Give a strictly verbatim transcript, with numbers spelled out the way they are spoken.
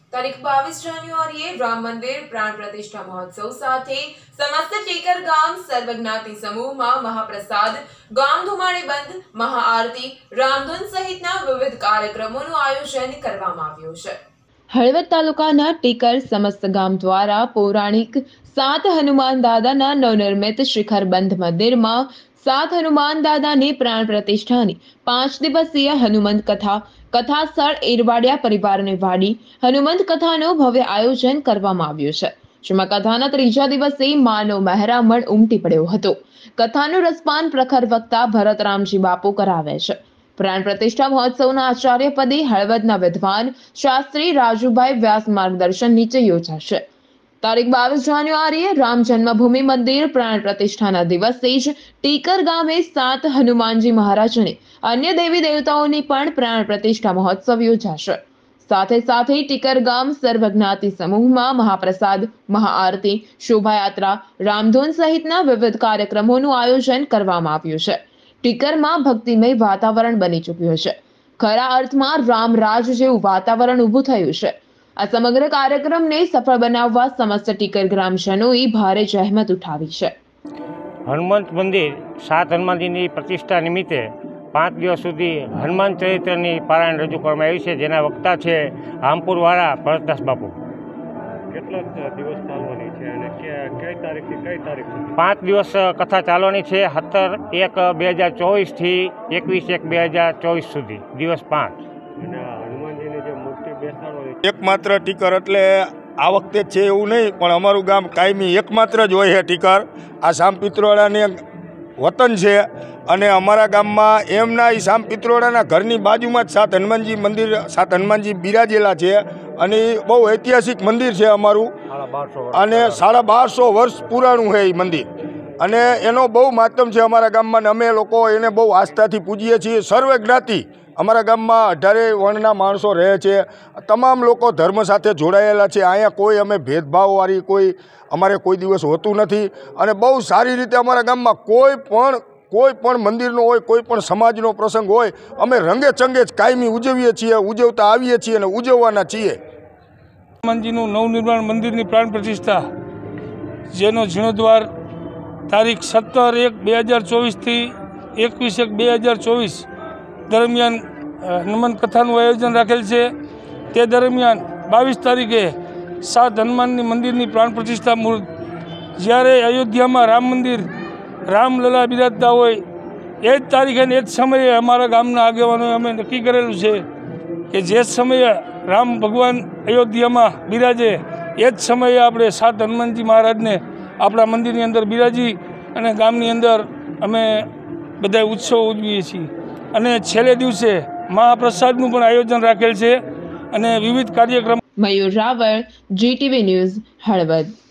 તારીખ બાવીસ જાન્યુઆરીએ રામ મંદિર પ્રાણ પ્રતિષ્ઠા મહોત્સવ સાથે સમસ્ત ટીકર ગામ સર્વજ્ઞાતિ સમૂહમાં મહાપ્રસાદ, ગામ ધુમાડે બંધ, મહાઆરતી, રામધૂન સહિતના વિવિધ કાર્યક્રમોનું આયોજન કરવામાં આવ્યું છે। હળવદ તાલુકાના ટીકર સમસ્ત ગામ દ્વારા પૌરાણિક સાત હનુમાન દાદાના નવનિર્મિત શિખર બંધ મંદિરમાં સાત હનુમાન દાદાની પ્રાણ પ્રતિષ્ઠાની પાંચ દિવસીય હનુમંત કથા કથા સ્થળ એરવાડિયા પરિવારની વાડી હનુમંત કથાનું ભવ્ય આયોજન કરવામાં આવ્યું છે, જેમાં કથાના ત્રીજા દિવસે માનવ મહેરામણ ઉમટી પડ્યો હતો। કથાનું રસપાન પ્રખર વક્તા ભરતરામજી બાપુ કરાવે છે। પ્રાણ પ્રતિષ્ઠા મહોત્સવના આચાર્ય પદે હળવદના વિદ્વાન શાસ્ત્રી રાજુભાઈ વ્યાસ માર્ગદર્શન નીચે યોજાશે। તારીખ બાવીસ જાન્યુઆરીએ રામ જન્મભૂમિ મંદિર પ્રાણ પ્રતિષ્ઠાના દિવસે જ ટીકર ગામે સાત હનુમાનજી મહારાજ અને અન્ય દેવી દેવતાઓની પણ પ્રાણ પ્રતિષ્ઠા મહોત્સવ યોજાશે। સાથે સાથે ટીકર ગામ સર્વજ્ઞાતિ સમૂહમાં મહાપ્રસાદ, મહાઆરતી, શોભાયાત્રા, રામધૂન સહિતના વિવિધ કાર્યક્રમોનું આયોજન કરવામાં આવ્યું છે। ટીકરમાં ભક્તિમય વાતાવરણ બની ચૂક્યું છે। ખરા અર્થમાં રામ રાજ જેવું વાતાવરણ ઊભું થયું છે। આ સમગ્ર કાર્યક્રમને સફળ બનાવવા સમસ્ત ટીકર ગ્રામજનોએ ભારે જહેમત ઉઠાવી છે। હનુમંત મંદિર સાત હનુમાનજીની પ્રતિષ્ઠા નિમિત્તે પાંચ દિવસ સુધી હનુમાન ચરિત્રની પારાયણ રજૂ કરવામાં આવી છે, જેના વક્તા છે આમપુરવાળા ભરતદાસ બાપુ। કેટલા દિવસ ચાલવાની છે અને કઈ તારીખથી કઈ તારીખ સુધી? પાંચ દિવસ કથા ચાલવાની છે, સત્તર એક બે હજાર ચોવીસથી એકવીસ એક બે હજાર ચોવીસ સુધી, દિવસ પાંચ। અને હનુમાનજીની જે મૂર્તિ બેસાડવાની એકમાત્ર ટીકર એટલે આ વખતે છે એવું નહીં, પણ અમારું ગામ કાયમી એકમાત્ર જ હોય છે ટીકર। આ સામ પિત્રોડાની વતન છે અને અમારા ગામમાં એમના એ સામ પિત્રોડાના ઘરની બાજુમાં જ સાત હનુમાનજી મંદિર સાત હનુમાનજી બિરાજેલા છે અને બહુ ઐતિહાસિક મંદિર છે અમારું, અને સાડા બારસો વર્ષ પુરાણું છે એ મંદિર અને એનો બહુ મહાત્મ છે અમારા ગામમાં ને અમે લોકો એને બહુ આસ્થાથી પૂજીએ છીએ। સર્વે જ્ઞાતિ અમારા ગામમાં અઢારે વર્ણના માણસો રહે છે, તમામ લોકો ધર્મ સાથે જોડાયેલા છે। અહીંયા કોઈ અમે ભેદભાવવાળી કોઈ અમારે કોઈ દિવસ હોતું નથી અને બહુ સારી રીતે અમારા ગામમાં કોઈ પણ કોઈ પણ મંદિરનો હોય, કોઈ પણ સમાજનો પ્રસંગ હોય, અમે રંગે ચંગે જ કાયમી ઉજવીએ છીએ, ઉજવતા આવીએ છીએ અને ઉજવવાના છીએ। હનુમાનજીનું નવનિર્માણ મંદિરની પ્રાણ પ્રતિષ્ઠા, જેનો જીર્ણોદ્વાર તારીખ સત્તર એક બે હજાર ચોવીસથી એકવીસ એક બે હજાર ચોવીસ દરમિયાન હનુમાન કથાનું આયોજન રાખેલ છે। તે દરમિયાન બાવીસ તારીખે સાત હનુમાનની મંદિરની પ્રાણ પ્રતિષ્ઠા મુહૂર્ત, જ્યારે અયોધ્યામાં રામ મંદિર રામલલા બિરાજતા હોય એ જ તારીખે એ જ સમયે અમારા ગામના આગેવાનોએ અમે નક્કી કરેલું છે કે જે સમયે રામ ભગવાન અયોધ્યામાં બિરાજે એ જ સમયે આપણે સાત હનુમાનજી મહારાજને આપણા મંદિરની અંદર બિરાજી અને ગામની અંદર અમે બધા ઉત્સવ ઉજવીએ છીએ। અને છેલ્લે દિવસે મહાપ્રસાદનું પણ આયોજન રાખેલ છે અને વિવિધ કાર્યક્રમ। Mayur Raval, GTV news, Halvad.